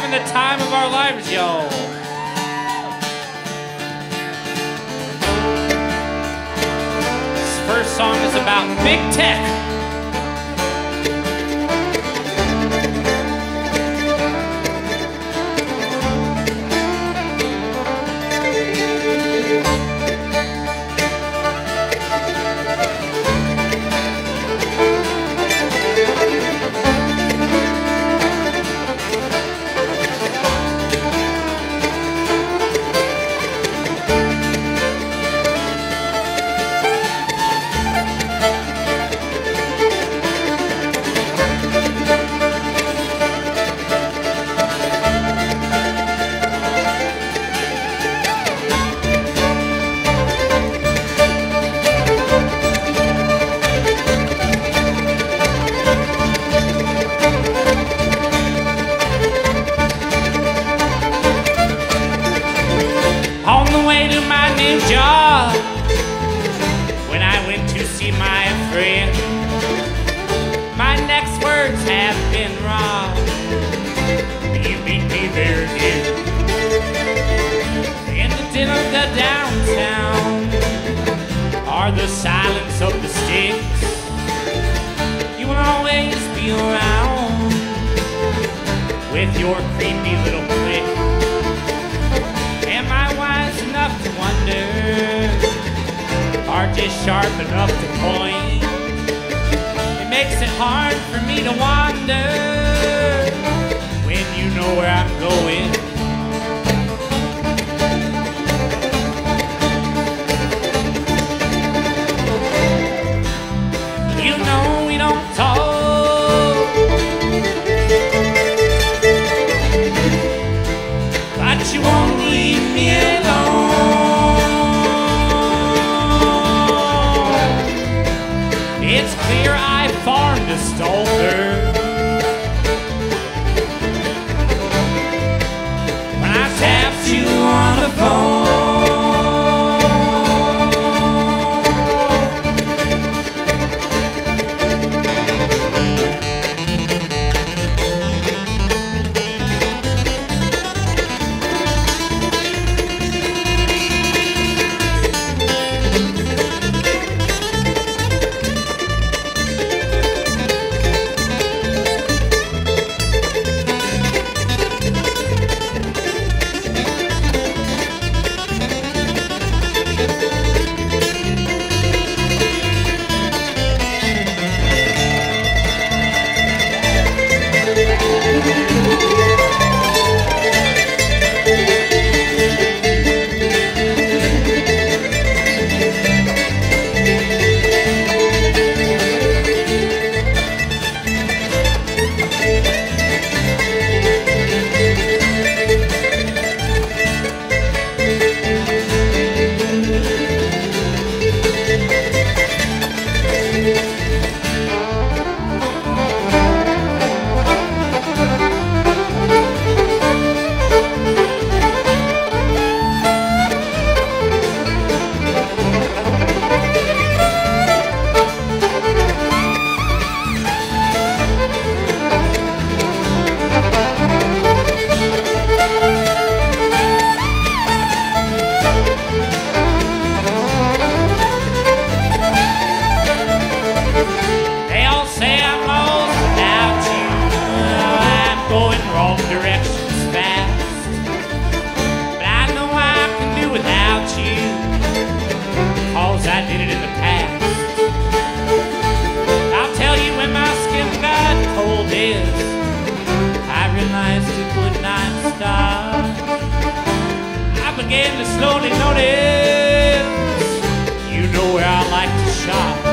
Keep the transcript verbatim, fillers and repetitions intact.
having the time of our lives, y'all. This first song is about big tech. On the way to my new job, when I went to see my friend, my next words have been wrong. You meet me there again. In the din of the downtown are the silence of the sticks. You will always be around with your creepy little clique. Am I wise enough to wonder, or just sharp enough to point? It makes it hard for me to wander when you know where I'm going. You know we don't talk, but you won't leave me alone. It's clear I farmed a stalker when I tapped you on the phone. I did it in the past. I'll tell you when my skin got cold is I realized it would not stop. I began to slowly notice, you know where I like to shop.